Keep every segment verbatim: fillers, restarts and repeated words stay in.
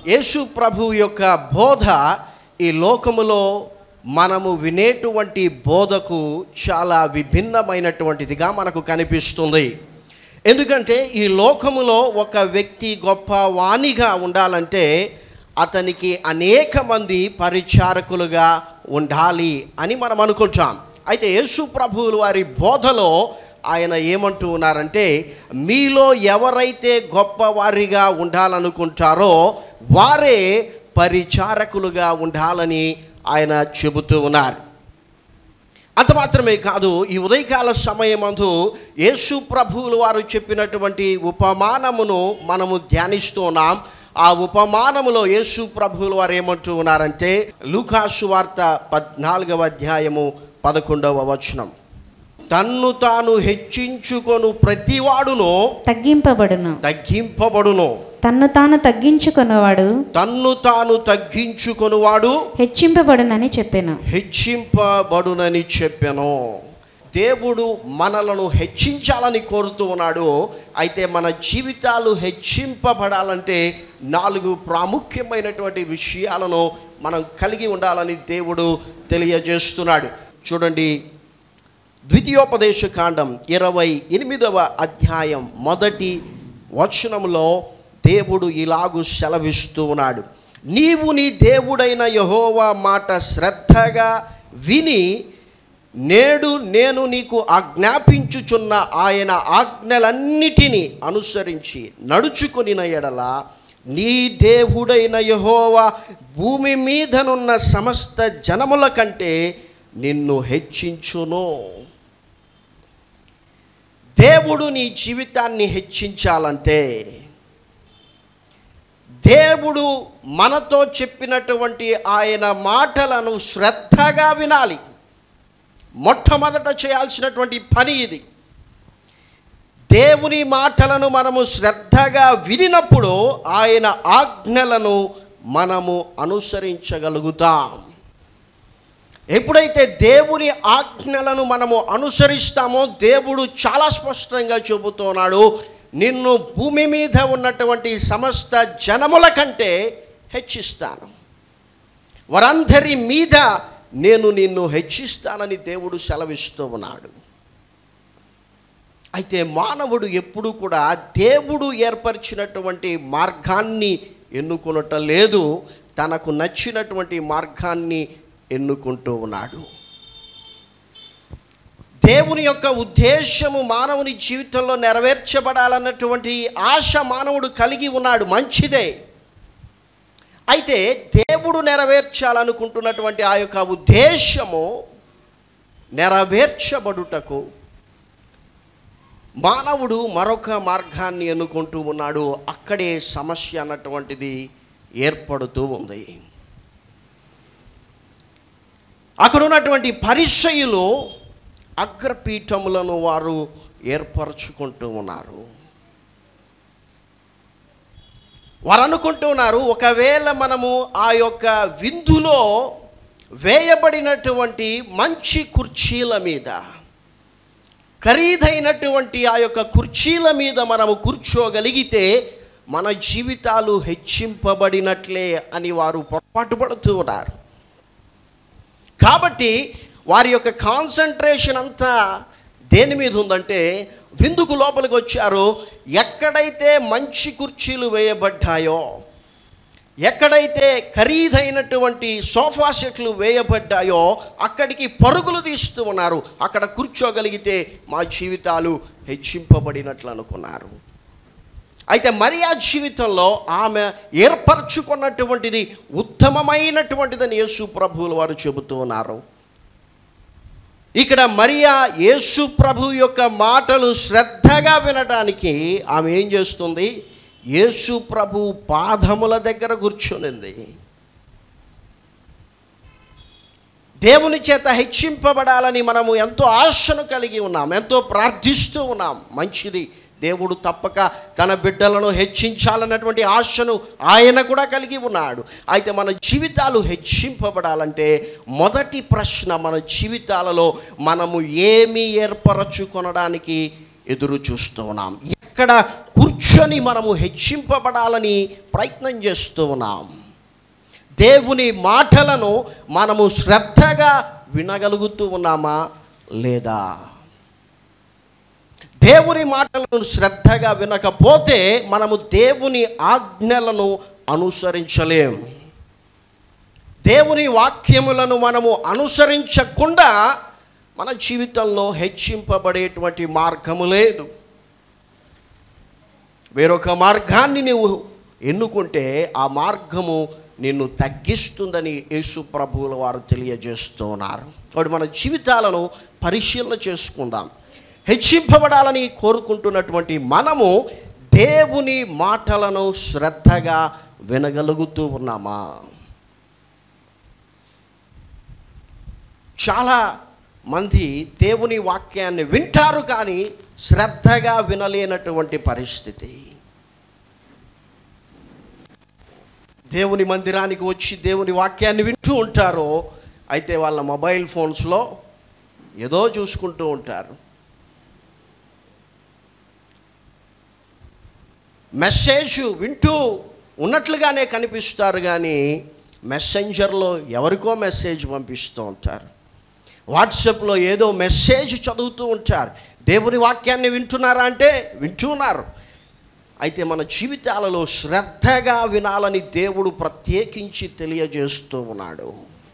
యేసు ప్రభు యొక్క బోధ ఈ లోకములో మనము వినేటువంటి బోధకు చాలా విభిన్నమైనటువంటిదిగా మనకు కనిపిస్తుంది. ఎందుకంటే ఈ లోకములో ఒక వ్యక్తి గొప్ప వాణిగా ఉండాలంటే అతనికి అనేక మంది పరిచారకులుగా ఉండాలి అని మనం అనుకుంటాం. అయితే యేసు ప్రభువులు వారి బోధలో ఆయన ఏమంటూ ఉన్నారంటే, మీలో ఎవరైతే గొప్పవారిగా ఉండాలనుకుంటారో వారే పరిచారకులుగా ఉండాలని ఆయన చెబుతూ ఉన్నారు. అంత మాత్రమే కాదు, ఈ ఉదయకాల సమయమందు యేసు ప్రభువులు వారు చెప్పినటువంటి ఉపమానమును మనము ధ్యానిస్తూ ఉన్నాం. ఆ ఉపమానములో యేసు ప్రభువులు వారు ఏమంటూ ఉన్నారంటే, లూకాసు వార్త పద్నాలుగవ అధ్యాయము పదకొండవ వచనం, తన్ను తాను హెచ్చించుకొను ప్రతివాడును తగ్గింపబడును తగ్గింపబడును తన్ను తాను తగ్గించుకొనువాడు తన్ను తాను తగ్గించుకొనువాడు హెచ్చింపబడునని చెప్పెను హెచ్చింపబడునని చెప్పెను. దేవుడు మనలను హెచ్చించాలని కోరుతూ ఉన్నాడు. అయితే మన జీవితాలు హెచ్చింపబడాలంటే నాలుగు ప్రాముఖ్యమైనటువంటి విషయాలను మనం కలిగి ఉండాలని దేవుడు తెలియజేస్తున్నాడు. చూడండి, ద్వితీయోపదేశ కాండం ఇరవై ఎనిమిదవ అధ్యాయం మొదటి వచనంలో దేవుడు ఇలాగు సెలవిస్తూ ఉన్నాడు, నీవు నీ దేవుడైన యెహోవా మాట శ్రద్ధగా విని నేడు నేను నీకు ఆజ్ఞాపించుచున్న ఆయన ఆజ్ఞలన్నిటినీ అనుసరించి నడుచుకొనిన ఎడల నీ దేవుడైన యెహోవా భూమి మీదనున్న సమస్త జనముల కంటే నిన్ను హెచ్చించును. దేవుడు నీ జీవితాన్ని హెచ్చించాలంటే దేవుడు మనతో చెప్పినటువంటి ఆయన మాటలను శ్రద్ధగా వినాలి. మొట్టమొదట చేయాల్సినటువంటి పని ఇది. దేవుని మాటలను మనము శ్రద్ధగా వినినప్పుడు ఆయన ఆజ్ఞలను మనము అనుసరించగలుగుతాం. ఎప్పుడైతే దేవుని ఆజ్ఞలను మనము అనుసరిస్తామో దేవుడు చాలా స్పష్టంగా చెబుతున్నాడు, నిన్ను భూమి మీద ఉన్నటువంటి సమస్త జనముల కంటే హెచ్చిస్తాను, వారందరి మీద నేను నిన్ను హెచ్చిస్తానని దేవుడు సెలవిస్తూ ఉన్నాడు. అయితే మానవుడు ఎప్పుడు కూడా దేవుడు ఏర్పరిచినటువంటి మార్గాన్ని ఎన్నుకొనటం లేదు, తనకు నచ్చినటువంటి మార్గాన్ని ఎన్నుకుంటూ ఉన్నాడు. దేవుని యొక్క ఉద్దేశము మానవుని జీవితంలో నెరవేర్చబడాలన్నటువంటి ఆశ మానవుడు కలిగి ఉన్నాడు, మంచిదే. అయితే దేవుడు నెరవేర్చాలనుకుంటున్నటువంటి ఆ యొక్క ఉద్దేశము నెరవేర్చబడుటకు మానవుడు మరొక మార్గాన్ని ఎన్నుకుంటూ ఉన్నాడు. అక్కడే సమస్య అన్నటువంటిది ఏర్పడుతూ ఉంది. అక్కడ ఉన్నటువంటి పరిసయ్యులు అగ్రపీఠములను వారు ఏర్పరచుకుంటూ ఉన్నారు. వారు అనుకుంటూ ఉన్నారు, ఒకవేళ మనము ఆ యొక్క విందులో వేయబడినటువంటి మంచి కుర్చీల మీద, ఖరీదైనటువంటి ఆ యొక్క కుర్చీల మీద మనము కూర్చోగలిగితే మన జీవితాలు హెచ్చింపబడినట్లే అని వారు పొరపాటు పడుతూ ఉన్నారు. కాబట్టి వారి యొక్క కాన్సన్ట్రేషన్ అంతా దేని మీద ఉందంటే, విందుకు లోపలికి వచ్చారు, ఎక్కడైతే మంచి కుర్చీలు వేయబడ్డాయో, ఎక్కడైతే ఖరీదైనటువంటి సోఫా సెట్లు వేయబడ్డాయో అక్కడికి పరుగులు తీస్తూ ఉన్నారు. అక్కడ కూర్చోగలిగితే మా జీవితాలు హెచ్చింపబడినట్లు అనుకున్నారు. అయితే మరియా జీవితంలో ఆమె ఏర్పరచుకున్నటువంటిది ఉత్తమమైనటువంటిదని యేసు ప్రభువులు వారు చెబుతూ ఉన్నారు. ఇక్కడ మరియా యేసు ప్రభు యొక్క మాటలు శ్రద్ధగా వినడానికి ఆమె ఏం చేస్తుంది, యేసు ప్రభు పాదముల దగ్గర కూర్చునింది. దేవుని చేత హెచ్చింపబడాలని మనము ఎంతో ఆశను కలిగి ఉన్నాం, ఎంతో ప్రార్థిస్తూ ఉన్నాం. మంచిది, దేవుడు తప్పక తన బిడ్డలను హెచ్చించాలన్నటువంటి ఆశను ఆయన కూడా కలిగి ఉన్నాడు. అయితే మన జీవితాలు హెచ్చింపబడాలంటే మొదటి ప్రశ్న, మన జీవితాలలో మనము ఏమి ఏర్పరచుకొనడానికి ఎదురు చూస్తూ ఉన్నాం, అక్కడ కూర్చొని మనము హెచ్చింపబడాలని ప్రయత్నం చేస్తూ ఉన్నాం. దేవుని మాటలను మనము శ్రద్ధగా వినగలుగుతూ ఉన్నామా లేదా? దేవుని మాటలను శ్రద్ధగా వినకపోతే మనము దేవుని ఆజ్ఞలను అనుసరించలేం. దేవుని వాక్యములను మనము అనుసరించకుండా మన జీవితంలో హెచ్చింపబడేటువంటి మార్గము లేదు. వేరొక మార్గాన్ని నువ్వు ఎన్నుకుంటే ఆ మార్గము నిన్ను తగ్గిస్తుందని యేసు ప్రభువుల వారు తెలియజేస్తున్నారు. కాబట్టి మన జీవితాలను పరిశీలన చేసుకుందాం. హెచ్చింపబడాలని కోరుకుంటున్నటువంటి మనము దేవుని మాటలను శ్రద్ధగా వినగలుగుతూ ఉన్నామా? చాలా మంది దేవుని వాక్యాన్ని వింటారు కానీ శ్రద్ధగా వినలేనటువంటి పరిస్థితి. దేవుని మందిరానికి వచ్చి దేవుని వాక్యాన్ని వింటూ ఉంటారు, అయితే వాళ్ళ మొబైల్ ఫోన్స్లో ఏదో చూసుకుంటూ ఉంటారు. మెసేజ్ వింటూ ఉన్నట్లుగానే కనిపిస్తారు కానీ మెసెంజర్లో ఎవరికో మెసేజ్ పంపిస్తూ ఉంటారు. వాట్సాప్లో ఏదో మెసేజ్ చదువుతూ ఉంటారు. దేవుని వాక్యాన్ని వింటున్నారా అంటే వింటున్నారు. అయితే మన జీవితాలలో శ్రద్ధగా వినాలని దేవుడు ప్రత్యేకించి తెలియజేస్తూ ఉన్నాడు.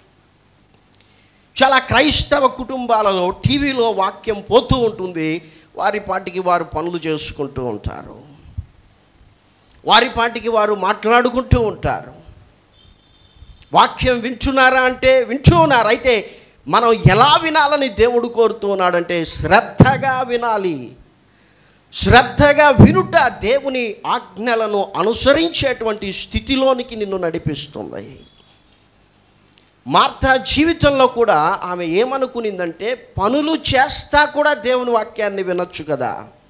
చాలా క్రైస్తవ కుటుంబాలలో టీవీలో వాక్యం పోతూ ఉంటుంది, వారి పాటికి వారు పనులు చేసుకుంటూ ఉంటారు, వారి పాటికి వారు మాట్లాడుకుంటూ ఉంటారు. వాక్యం వింటున్నారా అంటే వింటూ ఉన్నారు. అయితే మనం ఎలా వినాలని దేవుడు కోరుతూ ఉన్నాడంటే శ్రద్ధగా వినాలి. శ్రద్ధగా వినుట దేవుని ఆజ్ఞలను అనుసరించేటువంటి స్థితిలోనికి నిన్ను నడిపిస్తుంది. మార్తా జీవితంలో కూడా ఆమె ఏమనుకునిందంటే పనులు చేస్తా కూడా దేవుని వాక్యాన్ని వినొచ్చు కదా.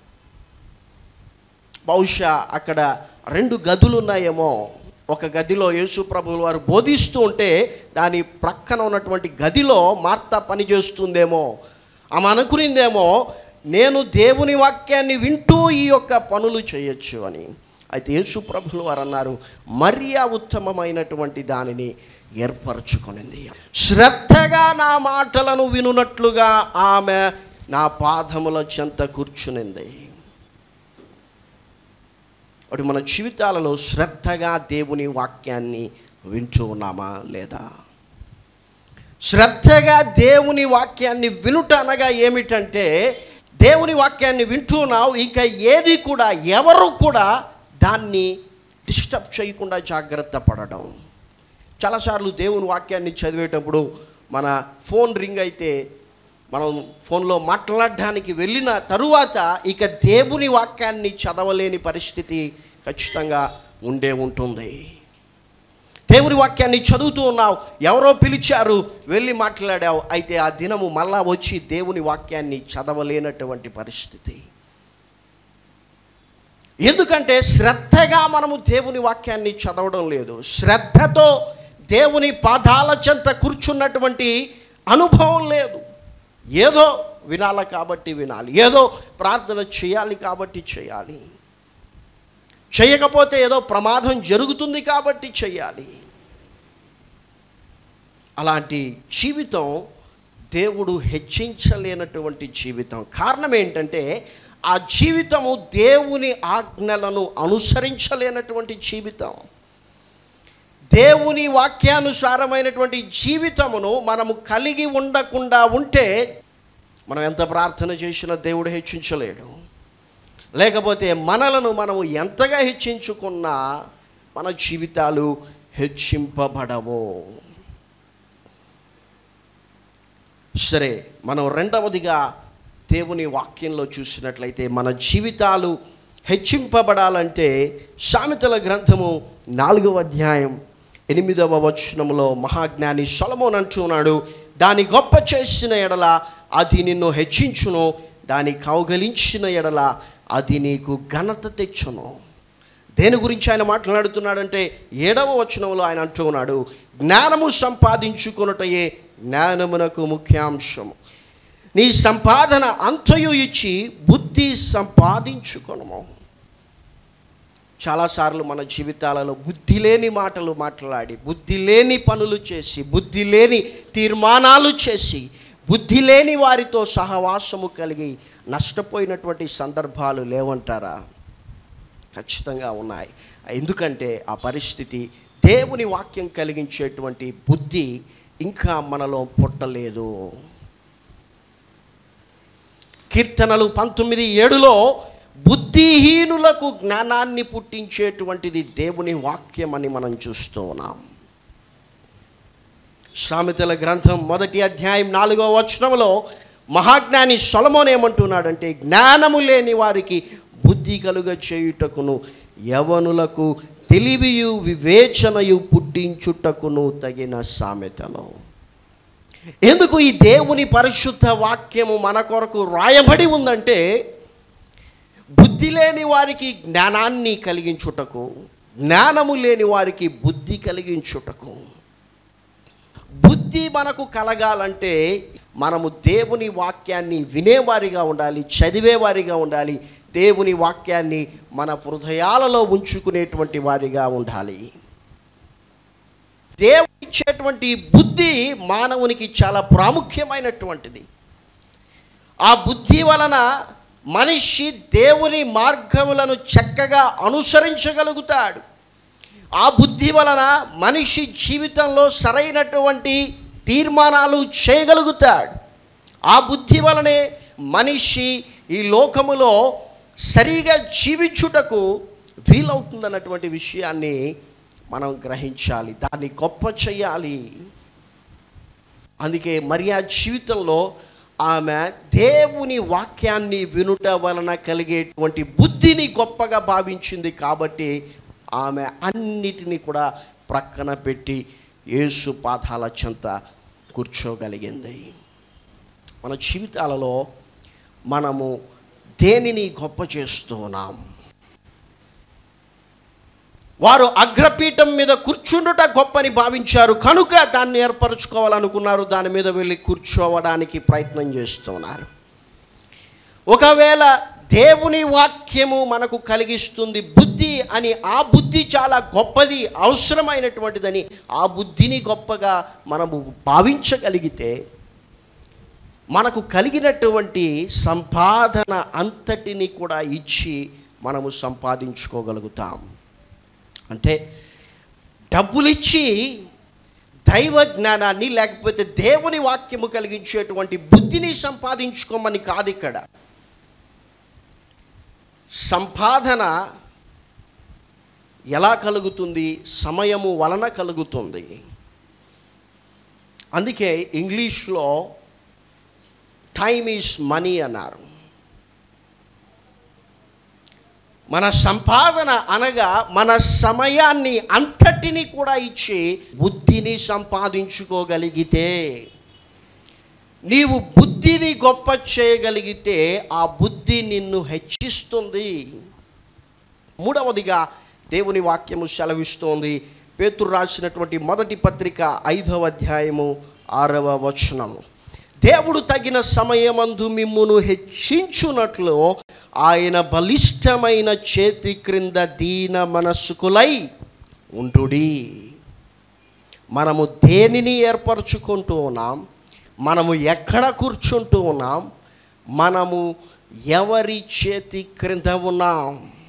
బహుశా అక్కడ రెండు గదులు ఉన్నాయేమో. ఒక గదిలో యేసు ప్రభువుల వారు బోధిస్తూ ఉంటే దాని ప్రక్కన ఉన్నటువంటి గదిలో మార్తా పని చేస్తుందేమో. ఆమె అనుకునిందేమో నేను దేవుని వాక్యాన్ని వింటూ ఈ యొక్క పనులు చేయొచ్చు అని. అయితే యేసు ప్రభువుల వారు అన్నారు మరియా ఉత్తమమైనటువంటి దానిని ఏర్పరచుకొనింది. శ్రద్ధగా నా మాటలను వినున్నట్లుగా ఆమె నా పాదముల చెంత కూర్చునింది. అటు మన జీవితాలలో శ్రద్ధగా దేవుని వాక్యాన్ని వింటూ ఉన్నామా లేదా? శ్రద్ధగా దేవుని వాక్యాన్ని వినుట అనగా ఏమిటంటే దేవుని వాక్యాన్ని వింటున్నావు, ఇంకా ఏది కూడా ఎవరు కూడా దాన్ని డిస్టర్బ్ చేయకుండా జాగ్రత్త పడడం. చాలాసార్లు దేవుని వాక్యాన్ని చదివేటప్పుడు మన ఫోన్ రింగ్ అయితే మనం ఫోన్లో మాట్లాడడానికి వెళ్ళిన తరువాత ఇక దేవుని వాక్యాన్ని చదవలేని పరిస్థితి ఖచ్చితంగా ఉండే ఉంటుంది. దేవుని వాక్యాన్ని చదువుతూ ఉన్నావు, ఎవరో పిలిచారు, వెళ్ళి మాట్లాడావు, అయితే ఆ దినము మళ్ళా వచ్చి దేవుని వాక్యాన్ని చదవలేనటువంటి పరిస్థితి. ఎందుకంటే శ్రద్ధగా మనము దేవుని వాక్యాన్ని చదవడం లేదు. శ్రద్ధతో దేవుని పాదాల చెంత కూర్చున్నటువంటి అనుభవం లేదు. ఏదో వినాలి కాబట్టి వినాలి, ఏదో ప్రార్థన చేయాలి కాబట్టి చేయాలి, చేయకపోతే ఏదో ప్రమాదం జరుగుతుంది కాబట్టి చేయాలి. అలాంటి జీవితం దేవుడు హెచ్చించలేనటువంటి జీవితం. కారణం ఏంటంటే ఆ జీవితము దేవుని ఆజ్ఞలను అనుసరించలేనటువంటి జీవితం. దేవుని వాక్యానుసారమైనటువంటి జీవితమును మనము కలిగి ఉండకుండా ఉంటే మనం ఎంత ప్రార్థన చేసినా దేవుడు హెచ్చించలేడు. లేకపోతే మనలను మనము ఎంతగా హెచ్చించుకున్నా మన జీవితాలు హెచ్చింపబడవు. సరే, మనం రెండవదిగా దేవుని వాక్యంలో చూసినట్లయితే మన జీవితాలు హెచ్చింపబడాలంటే సామెతల గ్రంథము నాలుగవ అధ్యాయం ఎనిమిదవ వచనములో మహాజ్ఞాని సొలొమోను అంటున్నాడు, దాని గొప్ప చేసిన ఎడల అది నిన్ను హెచ్చించును, దాని కౌగలించిన ఎడల అది నీకు ఘనత తెచ్చును. దేని గురించి ఆయన మాట్లాడుతున్నాడంటే ఏడవ వచనంలో ఆయన అంటూ ఉన్నాడు, జ్ఞానము సంపాదించుకొనుటయే జ్ఞానమునకు ముఖ్యాంశము, నీ సంపాదన అంతయు ఇచ్చి బుద్ధి సంపాదించుకొనుము. చాలాసార్లు మన జీవితాలలో బుద్ధి లేని మాటలు మాట్లాడి, బుద్ధి లేని పనులు చేసి, బుద్ధి లేని తీర్మానాలు చేసి, బుద్ధి లేని వారితో సహవాసము కలిగి నష్టపోయినటువంటి సందర్భాలు లేవంటారా? ఖచ్చితంగా ఉన్నాయి. ఎందుకంటే ఆ పరిస్థితి దేవుని వాక్యం కలిగించేటువంటి బుద్ధి ఇంకా మనలో పుట్టలేదు. కీర్తనలు పంతొమ్మిది ఏడులో బుద్ధిహీనులకు జ్ఞానాన్ని పుట్టించేటువంటిది దేవుని వాక్యం అని మనం చూస్తూ ఉన్నాం. సామెతల గ్రంథం మొదటి అధ్యాయం నాలుగో వచనంలో మహాజ్ఞాని సొలొమోను ఏమంటున్నాడంటే, జ్ఞానము లేని వారికి బుద్ధి కలుగ చేయుటకును యవనులకు తెలివియు వివేచనయు పుట్టించుటకును తగిన సామెతలు. ఎందుకు ఈ దేవుని పరిశుద్ధ వాక్యము మన కొరకు రాయబడి ఉందంటే, బుద్ధి లేని వారికి జ్ఞానాన్ని కలిగించుటకు, జ్ఞానము లేని వారికి బుద్ధి కలిగించుటకు. బుద్ధి మనకు కలగాలంటే మనము దేవుని వాక్యాన్ని వినేవారిగా ఉండాలి, చదివేవారిగా ఉండాలి, దేవుని వాక్యాన్ని మన హృదయాలలో ఉంచుకునేటువంటి వారిగా ఉండాలి. దేవుని ఇచ్చేటువంటి బుద్ధి మానవునికి చాలా ప్రాముఖ్యమైనటువంటిది. ఆ బుద్ధి వలన మనిషి దేవుని మార్గములను చక్కగా అనుసరించగలుగుతాడు. ఆ బుద్ధి వలన మనిషి జీవితంలో సరైనటువంటి తీర్మానాలు చేయగలుగుతాడు. ఆ బుద్ధి వలనే మనిషి ఈ లోకములో సరిగా జీవించుటకు వీలవుతుందన్నటువంటి విషయాన్ని మనం గ్రహించాలి, దాన్ని గొప్ప చేయాలి. అందుకే మరియా జీవితంలో ఆమె దేవుని వాక్యాన్ని వినుట వలన కలిగేటువంటి బుద్ధిని గొప్పగా భావించింది. కాబట్టి ఆమె అన్నిటినీ కూడా ప్రక్కన పెట్టి యేసు పాదాల చెంత కూర్చోగలిగింది. మన జీవితాలలో మనము దేనిని గొప్ప చేస్తూ ఉన్నాం? వారు అగ్రపీఠం మీద కూర్చుండుట గొప్పని భావించారు కనుక దాన్ని ఏర్పరచుకోవాలనుకున్నారు. దాని మీద వెళ్ళి కూర్చోవడానికి ప్రయత్నం చేస్తున్నారు. ఒకవేళ దేవుని వాక్యము మనకు కలిగిస్తుంది బుద్ధి అని, ఆ బుద్ధి చాలా గొప్పది, అవసరమైనటువంటిదని ఆ బుద్ధిని గొప్పగా మనము భావించగలిగితే మనకు కలిగినటువంటి సంపాదన అంతటిని కూడా ఇచ్చి మనము సంపాదించుకోగలుగుతాం. అంటే డబ్బులిచ్చి దైవ జ్ఞానాన్ని లేకపోతే దేవుని వాక్యము కలిగించేటువంటి బుద్ధిని సంపాదించుకోమని కాదు. ఇక్కడ సంపాదన ఎలా కలుగుతుంది? సమయము వలన కలుగుతుంది. అందుకే ఇంగ్లీష్లో టైమ్ ఈజ్ మనీ అన్నారు. మన సంపాదన అనగా మన సమయాన్ని అంతటిని కూడా ఇచ్చి బుద్ధిని సంపాదించుకోగలిగితే, నీవు బుద్ధిని గొప్ప చేయగలిగితే ఆ బుద్ధి నిన్ను హెచ్చిస్తుంది. మూడవదిగా దేవుని వాక్యము సెలవిస్తోంది. పేతురు రాసినటువంటి మొదటి పత్రిక ఐదవ అధ్యాయము ఆరవ వచనము, దేవుడు తగిన సమయమందు మిమ్మును హెచ్చించునట్లు ఆయన బలిష్టమైన చేతి క్రింద దీన మనస్కులై ఉండుడి. మనము దేనిని ఏర్పరచుకుంటూ ఉన్నాం? మనము ఎక్కడ కూర్చుంటూ ఉన్నాం? మనము ఎవరి చేతి క్రింద ఉన్నాం?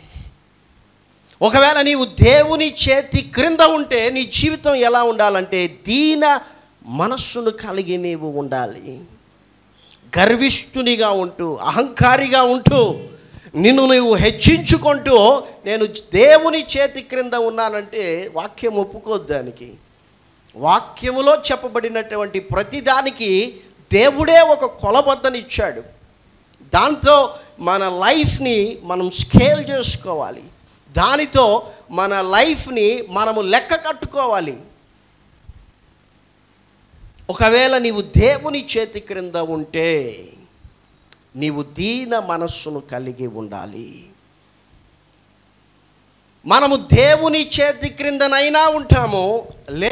ఒకవేళ నీవు దేవుని చేతి క్రింద ఉంటే నీ జీవితం ఎలా ఉండాలంటే దీన మనస్సును కలిగి నీవు ఉండాలి. గర్విష్ఠునిగా ఉంటూ, అహంకారిగా ఉంటూ, నిన్ను నువ్వు హెచ్చించుకుంటూ నేను దేవుని చేతి క్రింద ఉన్నానంటే వాక్యం ఒప్పుకోద్దు. దానికి వాక్యములో చెప్పబడినటువంటి ప్రతిదానికి దేవుడే ఒక కొలబద్దని ఇచ్చాడు. దాంతో మన లైఫ్ని మనం స్కేల్ చేసుకోవాలి. దానితో మన లైఫ్ని మనము లెక్క కట్టుకోవాలి. ఒకవేళ నీవు దేవుని చేతి క్రింద ఉంటే నీవు దీన మనస్సును కలిగి ఉండాలి. మనము దేవుని చేతి క్రిందనైనా ఉంటాము,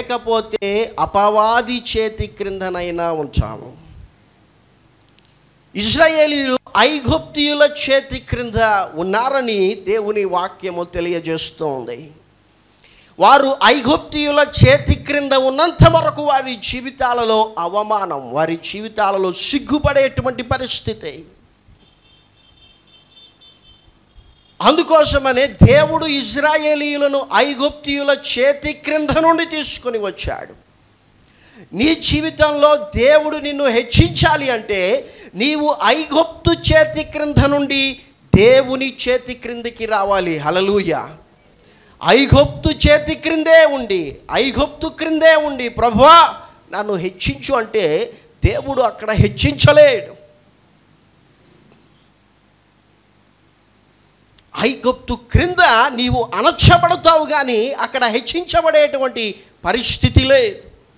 లేకపోతే అపవాది చేతి క్రిందనైనా ఉంటాము. ఇశ్రాయేలీయులు ఐగుప్తీయుల చేతి క్రింద ఉన్నారని దేవుని వాక్యము తెలియజేస్తోంది. వారు ఐగుప్తీయుల చేతి క్రింద ఉన్నంత వరకు వారి జీవితాలలో అవమానం, వారి జీవితాలలో సిగ్గుపడేటువంటి పరిస్థితి. అందుకోసమనే దేవుడు ఇశ్రాయేలీయులను ఐగుప్తీయుల చేతి క్రింద నుండి తీసుకొని వచ్చాడు. నీ జీవితంలో దేవుడు నిన్ను హెచ్చించాలి అంటే నీవు ఐగుప్తు చేతి క్రింద నుండి దేవుని చేతి క్రిందికి రావాలి. హల్లెలూయా. ఐగుప్తు చేతి క్రిందే ఉండి ఐగుప్తు క్రిందే ఉండి ప్రభువా నన్ను హెచ్చించు అంటే దేవుడు అక్కడ హెచ్చించలేడు. ఐగుప్తు క్రింద నీవు అణచబడతావు కానీ అక్కడ హెచ్చించబడేటువంటి పరిస్థితి లేదు.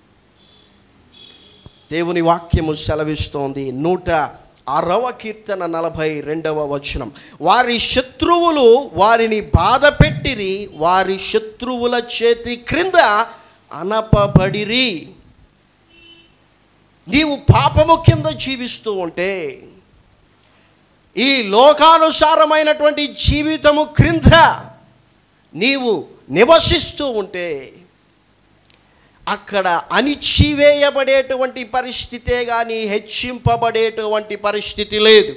దేవుని వాక్యము సెలవిస్తోంది. నూట ఆరవ కీర్తన నలభై రెండవ వచనం, వారి శత్రువులు వారిని బాధ పెట్టిరి, వారి శత్రువుల చేతి క్రింద అనపబడిరి. నీవు పాపము కింద జీవిస్తూ ఉంటే, ఈ లోకానుసారమైనటువంటి జీవితము క్రింద నీవు నివసిస్తూ ఉంటే అక్కడ అణిచివేయబడేటువంటి పరిస్థితే కానీ హెచ్చింపబడేటువంటి పరిస్థితి లేదు.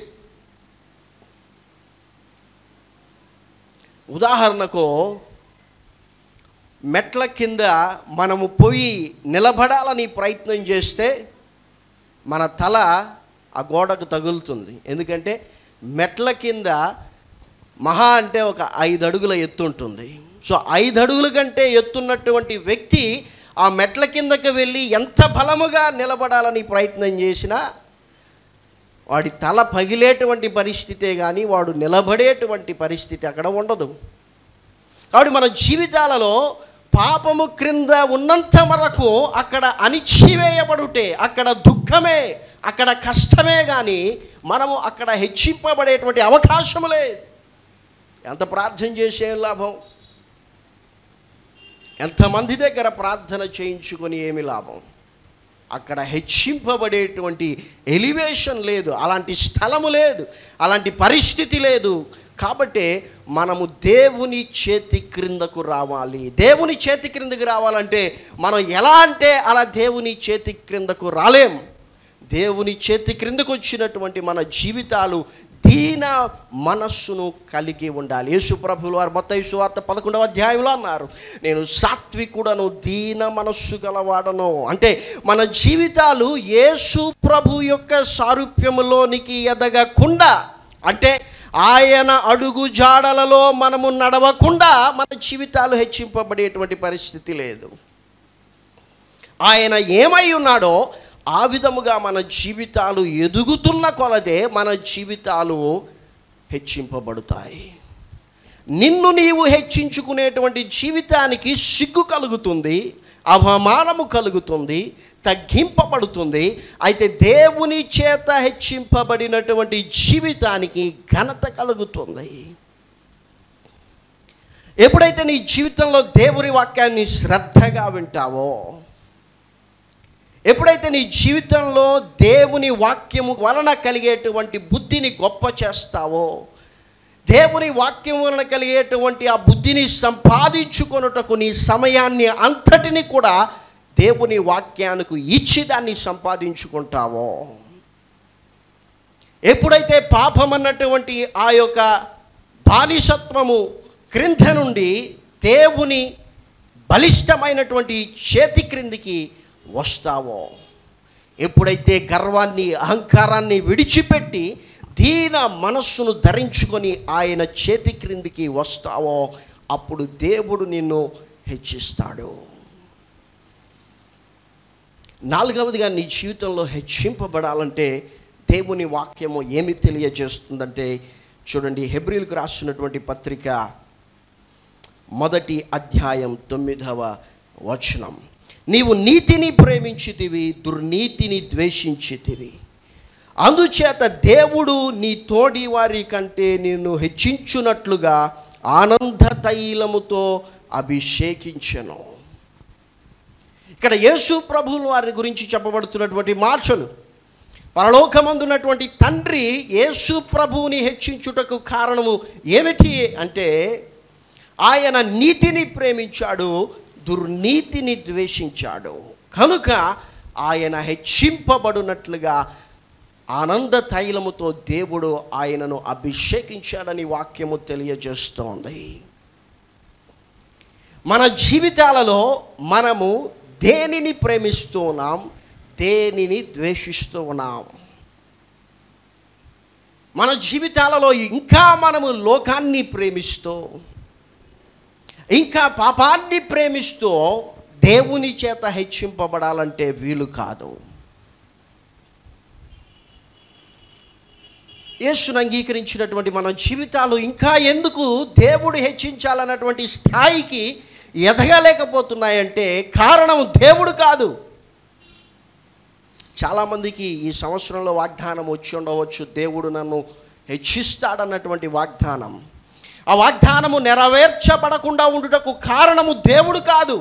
ఉదాహరణకు మెట్ల కింద మనము పోయి నిలబడాలని ప్రయత్నం చేస్తే మన తల ఆ గోడకు తగులుతుంది. ఎందుకంటే మెట్ల కింద మహా అంటే ఒక ఐదు అడుగుల ఎత్తు ఉంటుంది. సో ఐదు అడుగుల కంటే ఎత్తున్నటువంటి వ్యక్తి ఆ మెట్ల కిందకి వెళ్ళి ఎంత బలముగా నిలబడాలని ప్రయత్నం చేసినా వాడి తల పగిలేటువంటి పరిస్థితే కానీ వాడు నిలబడేటువంటి పరిస్థితి అక్కడ ఉండదు. కాబట్టి మన జీవితాలలో పాపము క్రింద ఉన్నంత వరకు అక్కడ అణిచివేయబడుటే, అక్కడ దుఃఖమే, అక్కడ కష్టమే కానీ మనము అక్కడ హెచ్చింపబడేటువంటి అవకాశం లేదు. ఎంత ప్రార్థన చేసే లాభం, ఎంతమంది దగ్గర ప్రార్థన చేయించుకొని ఏమి లాభం? అక్కడ హెచ్చింపబడేటువంటి ఎలివేషన్ లేదు, అలాంటి స్థలము లేదు, అలాంటి పరిస్థితి లేదు. కాబట్టి మనము దేవుని చేతి క్రిందకు రావాలి. దేవుని చేతి క్రిందకు రావాలంటే మనం ఎలా అంటే అలా దేవుని చేతి క్రిందకు రాలేం. దేవుని చేతి క్రిందకు వచ్చినటువంటి మన జీవితాలు దీన మనస్సును కలిగి ఉండాలి. యేసు ప్రభువుల వారు మత్తయి సువార్త పదకొండవ అధ్యాయంలో అన్నారు, నేను సాత్వికుడను, దీన మనస్సు గలవాడను. అంటే మన జీవితాలు యేసు ప్రభు యొక్క సారూప్యములోనికి ఎదగకుండా, అంటే ఆయన అడుగు జాడలలో మనము నడవకుండా మన జీవితాలు హెచ్చింపబడేటువంటి పరిస్థితి లేదు. ఆయన ఏమై ఉన్నాడో ఆ విధముగా మన జీవితాలు ఎదుగుతున్న కొలదే మన జీవితాలు హెచ్చింపబడతాయి. నిన్ను నీవు హెచ్చించుకునేటువంటి జీవితానికి సిగ్గు కలుగుతుంది, అవమానము కలుగుతుంది, తగ్గింపబడుతుంది. అయితే దేవుని చేత హెచ్చింపబడినటువంటి జీవితానికి ఘనత కలుగుతుంది. ఎప్పుడైతే నీ జీవితంలో దేవుని వాక్యాన్ని శ్రద్ధగా వింటావో, ఎప్పుడైతే నీ జీవితంలో దేవుని వాక్యము వలన కలిగేటువంటి బుద్ధిని గొప్ప చేస్తావో, దేవుని వాక్యం వలన కలిగేటువంటి ఆ బుద్ధిని సంపాదించుకొనుటకు నీ సమయాన్ని అంతటిని కూడా దేవుని వాక్యానికి ఇచ్చి దాన్ని సంపాదించుకుంటావో, ఎప్పుడైతే పాపం అన్నటువంటి ఆ యొక్క బానిసత్వము క్రింద నుండి దేవుని బలిష్టమైనటువంటి చేతి క్రిందికి వస్తావో, ఎప్పుడైతే గర్వాన్ని అహంకారాన్ని విడిచిపెట్టి దీన మనస్సును ధరించుకొని ఆయన చేతి క్రిందికి వస్తావో, అప్పుడు దేవుడు నిన్ను హెచ్చిస్తాడు. నాలుగవదిగా నీ జీవితంలో హెచ్చింపబడాలంటే దేవుని వాక్యము ఏమి తెలియజేస్తుందంటే చూడండి, హెబ్రీలకు రాసినటువంటి పత్రిక మొదటి అధ్యాయం తొమ్మిదవ వచనం, నీవు నీతిని ప్రేమించితివి, దుర్నీతిని ద్వేషించితివి, అందుచేత దేవుడు నీ తోడి వారి కంటే నిన్ను హెచ్చించున్నట్లుగా ఆనంద తైలముతో అభిషేకించెను. ఇక్కడ యేసు ప్రభువుల వారి గురించి చెప్పబడుతున్నటువంటి మాటలు, పరలోకమందున్నటువంటి తండ్రి యేసు ప్రభువుని హెచ్చించుటకు కారణము ఏమిటి అంటే ఆయన నీతిని ప్రేమించాడు, దుర్నీతిని ద్వేషించాడు. కనుక ఆయన హెచ్చింపబడినట్లుగా ఆనంద తైలముతో దేవుడు ఆయనను అభిషేకించాడని వాక్యము తెలియజేస్తోంది. మన జీవితాలలో మనము దేనిని ప్రేమిస్తూ ఉన్నాం, దేనిని ద్వేషిస్తూ ఉన్నాం? మన జీవితాలలో ఇంకా మనము లోకాన్ని ప్రేమిస్తూ, ఇంకా పాపాన్ని ప్రేమిస్తూ దేవుని చేత హెచ్చింపబడాలంటే వీలు కాదు. యేసును అంగీకరించినటువంటి మన జీవితాలు ఇంకా ఎందుకు దేవుడు హెచ్చించాలన్నటువంటి స్థాయికి ఎదగలేకపోతున్నాయంటే కారణం దేవుడు కాదు. చాలామందికి ఈ సంవత్సరంలో వాగ్దానం వచ్చి ఉండవచ్చు, దేవుడు నన్ను హెచ్చిస్తాడన్నటువంటి వాగ్దానం. ఆ వాగ్దానము నెరవేర్చబడకుండా ఉండుటకు కారణము దేవుడు కాదు,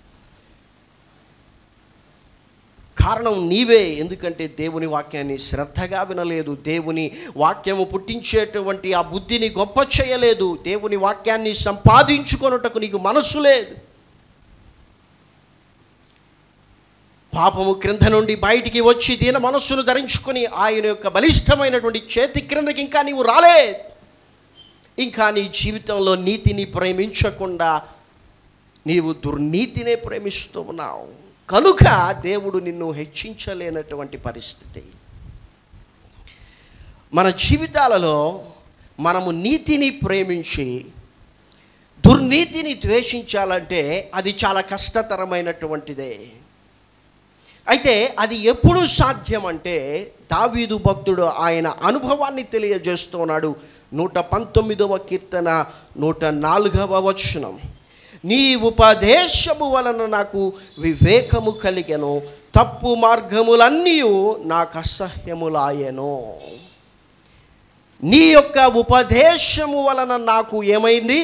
కారణం నీవే. ఎందుకంటే దేవుని వాక్యాన్ని శ్రద్ధగా వినలేదు, దేవుని వాక్యము పుట్టించేటువంటి ఆ బుద్ధిని గొప్ప చేయలేదు, దేవుని వాక్యాన్ని సంపాదించుకొనుటకు నీకు మనస్సు లేదు. పాపము క్రింద నుండి బయటికి వచ్చి దీన మనస్సును ధరించుకొని ఆయన యొక్క బలిష్టమైనటువంటి చేతి క్రిందకి ఇంకా నీవు రాలేదు. ఇంకా నీ జీవితంలో నీతిని ప్రేమించకుండా నీవు దుర్నీతినే ప్రేమిస్తూ ఉన్నావు. కనుక దేవుడు నిన్ను హెచ్చించలేనటువంటి పరిస్థితి. మన జీవితాలలో మనము నీతిని ప్రేమించి దుర్నీతిని ద్వేషించాలంటే అది చాలా కష్టతరమైనటువంటిదే. అయితే అది ఎప్పుడు సాధ్యం అంటే దావీదు భక్తుడు ఆయన అనుభవాన్ని తెలియజేస్తున్నాడు. నూట పంతొమ్మిదవ కీర్తన నూట నాలుగవ వచనం, నీ ఉపదేశము వలన నాకు వివేకము కలిగెను, తప్పు మార్గములన్నీ నాకు అసహ్యములాయెను. నీ యొక్క ఉపదేశము వలన నాకు ఏమైంది?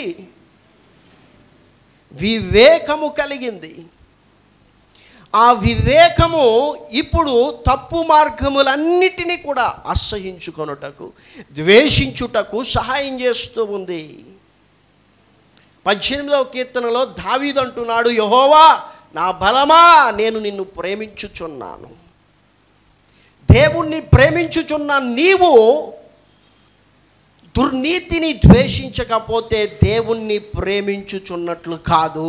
వివేకము కలిగింది. ఆ వివేకము ఇప్పుడు తప్పు మార్గములన్నిటినీ కూడా అసహించుకొనుటకు, ద్వేషించుటకు సహాయం చేస్తూ ఉంది. పద్దెనిమిదవ కీర్తనలో దావీదు అంటున్నాడు, యెహోవా నా బలమా, నేను నిన్ను ప్రేమించుచున్నాను. దేవుణ్ణి ప్రేమించుచున్న నీవు దుర్నీతిని ద్వేషించకపోతే దేవుణ్ణి ప్రేమించుచున్నట్లు కాదు.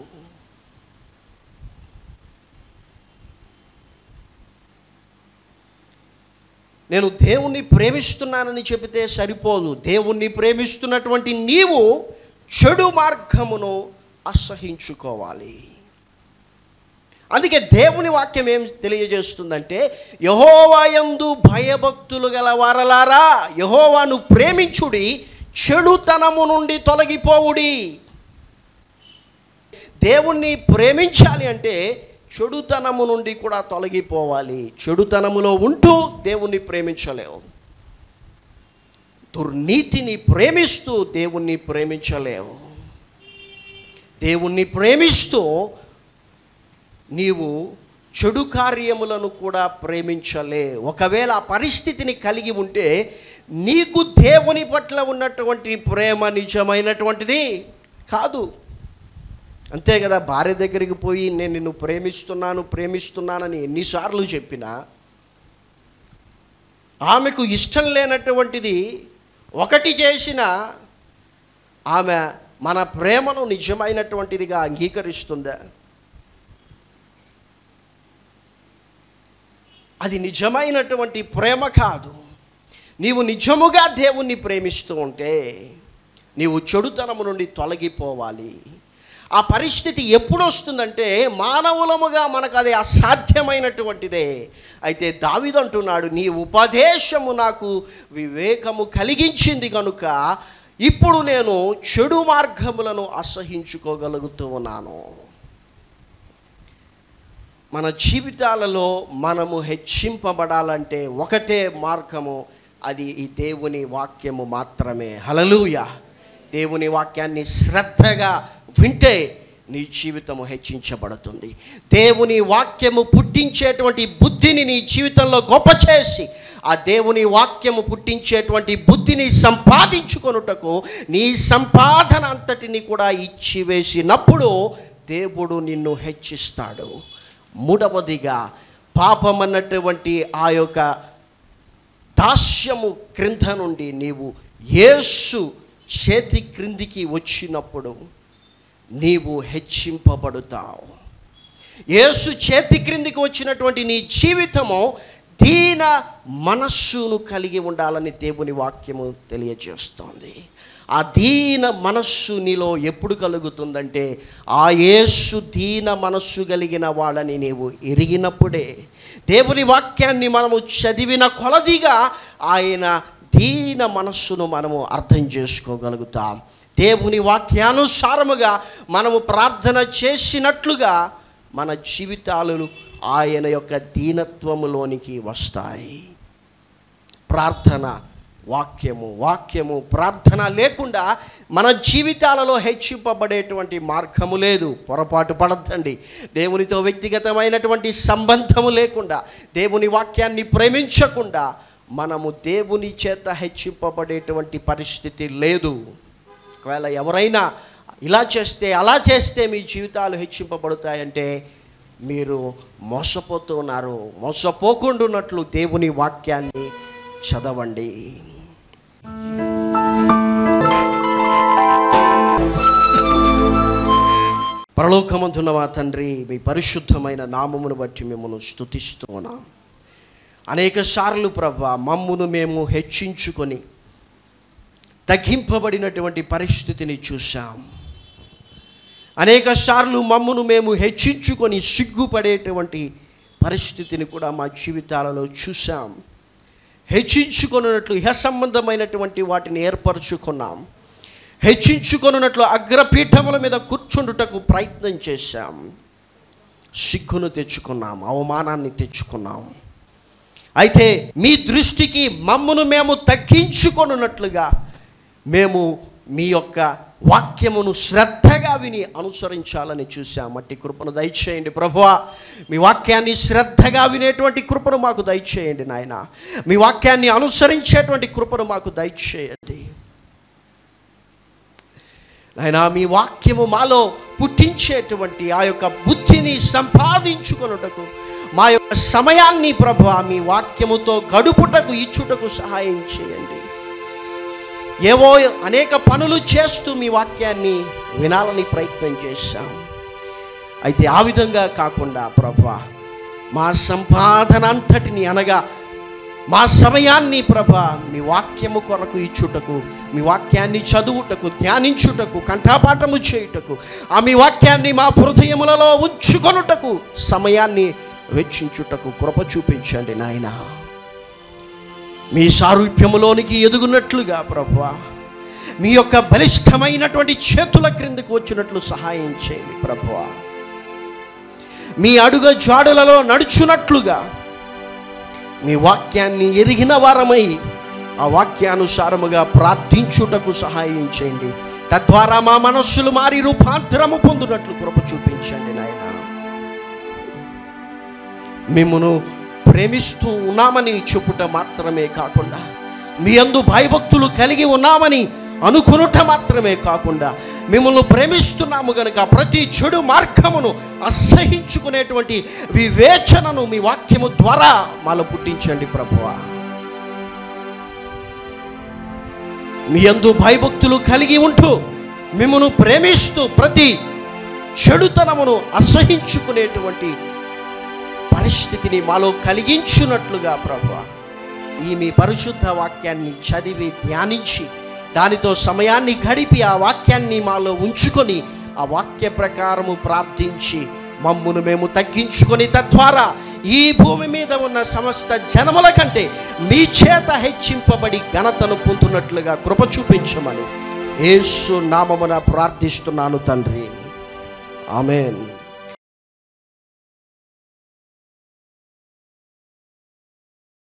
నేను దేవుణ్ణి ప్రేమిస్తున్నానని చెబితే సరిపోదు. దేవుణ్ణి ప్రేమిస్తున్నటువంటి నీవు చెడు మార్గమును అసహించుకోవాలి. అందుకే దేవుని వాక్యం ఏం తెలియజేస్తుందంటే, యెహోవా యందు భయభక్తులు గల వారలారా యెహోవాను ప్రేమించుడి, చెడుతనము నుండి తొలగిపోవుడి. దేవుణ్ణి ప్రేమించాలి అంటే చెడుతనము నుండి కూడా తొలగిపోవాలి. చెడుతనములో ఉంటూ దేవుణ్ణి ప్రేమించలేవు. దుర్నీతిని ప్రేమిస్తూ దేవుణ్ణి ప్రేమించలేవు. దేవుణ్ణి ప్రేమిస్తూ నీవు చెడు కార్యములను కూడా ప్రేమించలే. ఒకవేళ ఆ పరిస్థితిని కలిగి ఉంటే నీకు దేవుని పట్ల ఉన్నటువంటి ప్రేమ నిజమైనటువంటిది కాదు. అంతే కదా, భార్య దగ్గరికి పోయి నేను నిన్ను ప్రేమిస్తున్నాను ప్రేమిస్తున్నానని ఎన్నిసార్లు చెప్పినా ఆమెకు ఇష్టం లేనటువంటిది ఒకటి చేసిన ఆమె మన ప్రేమను నిజమైనటువంటిదిగా అంగీకరిస్తుందా? అది నిజమైనటువంటి ప్రేమ కాదు. నీవు నిజముగా దేవుణ్ణి ప్రేమిస్తూ ఉంటే నీవు చెడుతనము నుండి తొలగిపోవాలి. ఆ పరిస్థితి ఎప్పుడు వస్తుందంటే మానవులముగా మనకు అది అసాధ్యమైనటువంటిదే. అయితే దావీదు అంటున్నాడు, నీ ఉపదేశము నాకు వివేకము కలిగించింది కనుక ఇప్పుడు నేను చెడు మార్గములను అసహించుకోగలుగుతూ ఉన్నాను. మన జీవితాలలో మనము హెచ్చింపబడాలంటే ఒకటే మార్గము, అది ఈ దేవుని వాక్యము మాత్రమే. హల్లెలూయా. దేవుని వాక్యాన్ని శ్రద్ధగా వింటే నీ జీవితము హెచ్చించబడుతుంది. దేవుని వాక్యము పుట్టించేటువంటి బుద్ధిని నీ జీవితంలో గొప్ప చేసి ఆ దేవుని వాక్యము పుట్టించేటువంటి బుద్ధిని సంపాదించుకొనుటకు నీ సంపాదన అంతటిని కూడా ఇచ్చివేసినప్పుడు దేవుడు నిన్ను హెచ్చిస్తాడు. మూడవదిగా, పాపమన్నటువంటి ఆ యొక్క దాస్యము క్రింద నుండి నీవు యేసు చేతి క్రిందికి వచ్చినప్పుడు నీవు హెచ్చింపబడుతావు. యేసు చేతి క్రిందికి వచ్చినటువంటి నీ జీవితము దీన మనస్సును కలిగి ఉండాలని దేవుని వాక్యము తెలియజేస్తోంది. ఆ దీన మనస్సు నీలో ఎప్పుడు కలుగుతుందంటే ఆ యేసు దీన మనస్సు కలిగిన వాళ్ళని నీవు ఎరిగినప్పుడే. దేవుని వాక్యాన్ని మనము చదివిన కొలదిగా ఆయన దీన మనస్సును మనము అర్థం చేసుకోగలుగుతాం. దేవుని వాక్యానుసారముగా మనము ప్రార్థన చేసినట్లుగా మన జీవితాలు ఆయన యొక్క దీనత్వములోనికి వస్తాయి. ప్రార్థన, వాక్యము వాక్యము ప్రార్థన లేకుండా మన జీవితాలలో హెచ్చింపబడేటువంటి మార్గము లేదు. పొరపాటు పడద్దండి. దేవునితో వ్యక్తిగతమైనటువంటి సంబంధము లేకుండా, దేవుని వాక్యాన్ని ప్రేమించకుండా మనము దేవుని చేత హెచ్చింపబడేటువంటి పరిస్థితి లేదు. ఒకవేళ ఎవరైనా ఇలా చేస్తే అలా చేస్తే మీ జీవితాలు హెచ్చింపబడతాయంటే మీరు మోసపోతున్నారు. మోసపోకుండాన్నట్లు దేవుని వాక్యాన్ని చదవండి. పరలోకమందున్న మా తండ్రి, మీ పరిశుద్ధమైన నామమును బట్టి మిమ్మల్ని స్తుతిస్తూ ఉన్నాం. అనేక సార్లు ప్రభువా మమ్మును మేము హెచ్చించుకొని తగ్గింపబడినటువంటి పరిస్థితిని చూసాం. అనేక సార్లు మమ్మును మేము హెచ్చించుకొని సిగ్గుపడేటువంటి పరిస్థితిని కూడా మా జీవితాలలో చూసాం. హెచ్చించుకొనున్నట్లు ఇహ సంబంధమైనటువంటి వాటిని ఏర్పరచుకున్నాం. హెచ్చించుకొనున్నట్లు అగ్రపీఠముల మీద కూర్చుండుటకు ప్రయత్నం చేశాం. సిగ్గును తెచ్చుకున్నాం, అవమానాన్ని తెచ్చుకున్నాం. అయితే మీ దృష్టికి మమ్మును మేము తగ్గించుకొనున్నట్లుగా మేము మీ యొక్క వాక్యమును శ్రద్ధగా విని అనుసరించాలని చూసాం. అట్టి కృపను దయచేయండి ప్రభువా. మీ వాక్యాన్ని శ్రద్ధగా వినేటువంటి కృపను మాకు దయచేయండి నాయన. మీ వాక్యాన్ని అనుసరించేటువంటి కృపను మాకు దయచేయండి నాయన. మీ వాక్యము మాలో పుట్టించేటువంటి ఆ యొక్క బుద్ధిని సంపాదించుకొనుటకు, మా యొక్క సమయాన్ని ప్రభువా మీ వాక్యముతో గడుపుటకు ఇచ్చుటకు సహాయం చేయండి. ఏవో అనేక పనులు చేస్తూ మీ వాక్యాన్ని వినాలని ప్రయత్నం చేశాం. అయితే ఆ విధంగా కాకుండా ప్రభువా మా సంపాదన అంతటిని అనగా మా సమయాన్ని ప్రభా మీ వాక్యము కొరకు ఇచ్చుటకు, మీ వాక్యాన్ని చదువుటకు, ధ్యానించుటకు, కంఠపాఠము చేయుటకు, ఆ మీ వాక్యాన్ని మా హృదయములలో ఉంచుకొనుటకు సమయాన్ని వెచ్చించుటకు కృప చూపించండి నాయన. మీ సారూప్యములోనికి ఎదుగునట్లుగా ప్రభువా మీ యొక్క బలిష్టమైనటువంటి చేతుల క్రిందకు వచ్చినట్లు సహాయం చేయండి ప్రభువా. మీ అడుగు జాడులలో నడుచున్నట్లుగా మీ వాక్యాన్ని ఎరిగిన వారమై ఆ వాక్యానుసారముగా ప్రార్థించుటకు సహాయం చేయండి. తద్వారా మా మనస్సులు మారి రూపాంతరము పొందినట్లు కృప చూపించండి నాయన. మిమ్మును ప్రేమిస్తూ ఉన్నామని చెప్పుట మాత్రమే కాకుండా, మీ యందు భయభక్తులు కలిగి ఉన్నామని అనుకునుట మాత్రమే కాకుండా, మిమ్మల్ని ప్రేమిస్తున్నాము గనుక ప్రతి చెడు మార్గమును అసహించుకునేటువంటి వివేచనను మీ వాక్యము ద్వారా మాలో పుట్టించండి ప్రభువా. మీ యందు భయభక్తులు కలిగి ఉంటూ మిమ్మల్ని ప్రేమిస్తూ ప్రతి చెడుతనమును అసహించుకునేటువంటి పరిస్థితిని మాలో కలిగించున్నట్లుగా ప్రభువా ఈ మీ పరిశుద్ధ వాక్యాన్ని చదివి ధ్యానించి దానితో సమయాన్ని గడిపి ఆ వాక్యాన్ని మాలో ఉంచుకొని ఆ వాక్య ప్రకారము ప్రార్థించి మమ్మును మేము తగ్గించుకొని తద్వారా ఈ భూమి మీద ఉన్న సమస్త జనముల కంటే మీ చేత హెచ్చింపబడి ఘనతను పొందునట్లుగా కృప చూపించమని యేసు నామమున ప్రార్థిస్తున్నాను తండ్రి. ఆమేన్.